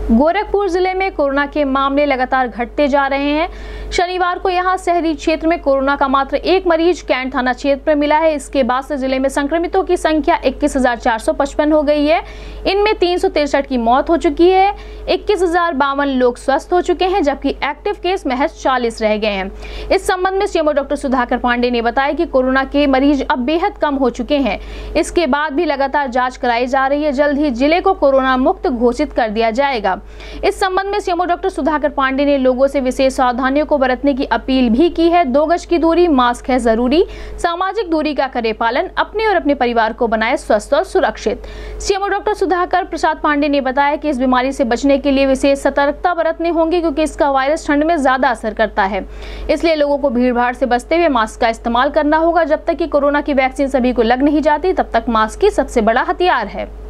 गोरखपुर जिले में कोरोना के मामले लगातार घटते जा रहे हैं। शनिवार को यहां शहरी क्षेत्र में कोरोना का मात्र एक मरीज कैंट थाना क्षेत्र में मिला है। इसके बाद से जिले में संक्रमितों की संख्या 21,455 हो गई है। इनमें 363 की मौत हो चुकी है। 21,052 लोग स्वस्थ हो चुके हैं, जबकि एक्टिव केस महज 40 रह गए हैं। इस संबंध में सीएमओ डॉक्टर सुधाकर पांडे ने बताया कि कोरोना के मरीज अब बेहद कम हो चुके हैं। इसके बाद भी लगातार जाँच कराई जा रही है। जल्द ही जिले को कोरोना मुक्त घोषित कर दिया जाएगा। इस संबंध में सीएमओ डॉक्टर सुधाकर पांडे ने लोगों से विशेष सावधानियों को बरतने की अपील भी की है। 2 गज की दूरी, मास्क है जरूरी, सामाजिक दूरी का करें पालन, अपने और अपने परिवार को बनाए स्वस्थ और सुरक्षित। सीएमओ डॉक्टर सुधाकर प्रसाद पांडे ने बताया कि इस बीमारी से बचने के लिए विशेष सतर्कता बरतने होंगी, क्योंकि इसका वायरस ठंड में ज्यादा असर करता है। इसलिए लोगों को भीड़ भाड़ से बचते हुए मास्क का इस्तेमाल करना होगा। जब तक कि कोरोना की वैक्सीन सभी को लग नहीं जाती, तब तक मास्क ही सबसे बड़ा हथियार है।